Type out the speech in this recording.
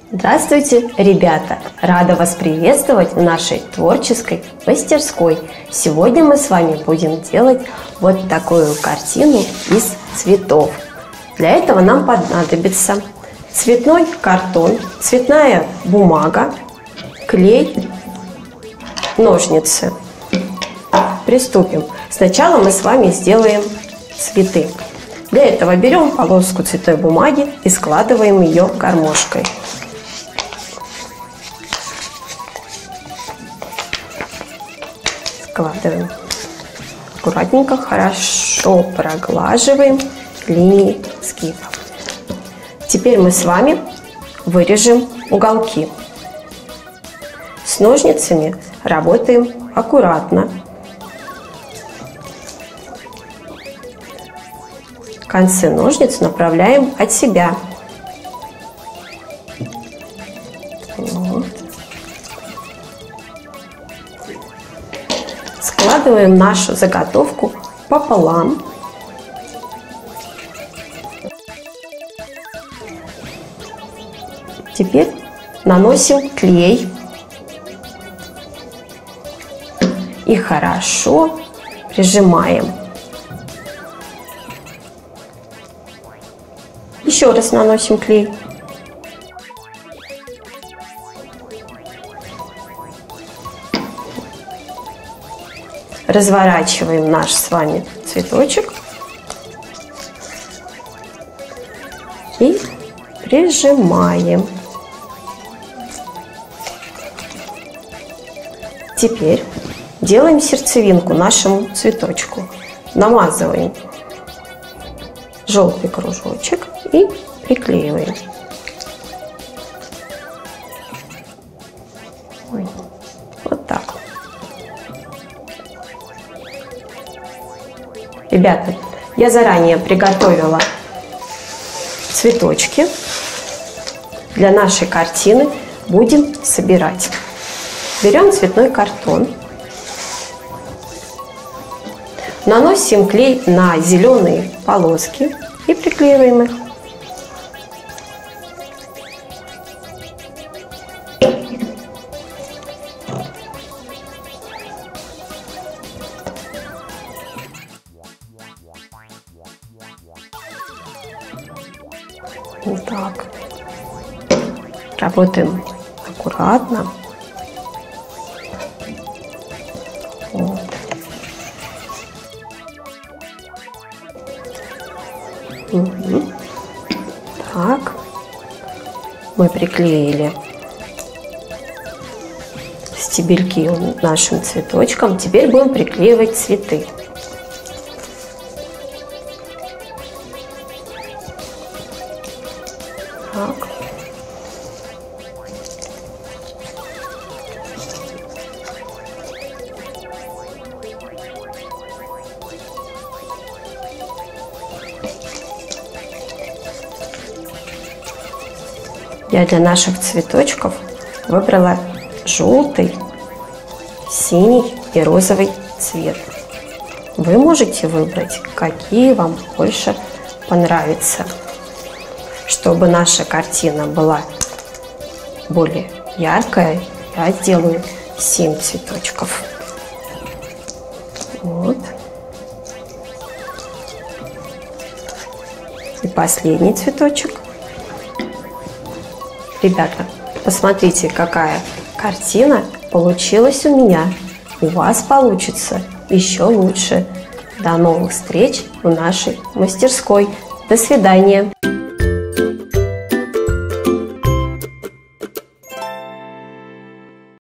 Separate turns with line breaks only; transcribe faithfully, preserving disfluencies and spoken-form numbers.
Здравствуйте, ребята! Рада вас приветствовать в нашей творческой мастерской. Сегодня мы с вами будем делать вот такую картину из цветов. Для этого нам понадобится цветной картон, цветная бумага, клей, ножницы. Приступим. Сначала мы с вами сделаем цветы. Для этого берем полоску цветной бумаги и складываем ее гармошкой. Складываем аккуратненько, хорошо проглаживаем линии сгиба. Теперь мы с вами вырежем уголки. С ножницами работаем аккуратно. Концы ножниц направляем от себя. Вот. Складываем нашу заготовку пополам. Теперь наносим клей и хорошо прижимаем. Еще раз наносим клей. Разворачиваем наш с вами цветочек и прижимаем. Теперь делаем сердцевинку нашему цветочку. Намазываем желтый кружочек и приклеиваем. Вот так. Ребята, я заранее приготовила цветочки. Для нашей картины будем собирать. Берем цветной картон. Наносим клей на зеленые полоски и приклеиваем их. Вот так. Работаем аккуратно. Вот. Угу. Так. Мы приклеили стебельки нашим цветочкам. Теперь будем приклеивать цветы. Так. Я для наших цветочков выбрала желтый, синий и розовый цвет. Вы можете выбрать, какие вам больше понравятся. Чтобы наша картина была более яркая, я сделаю семь цветочков. Вот. И последний цветочек. Ребята, посмотрите, какая картина получилась у меня. У вас получится еще лучше. До новых встреч в нашей мастерской. До свидания.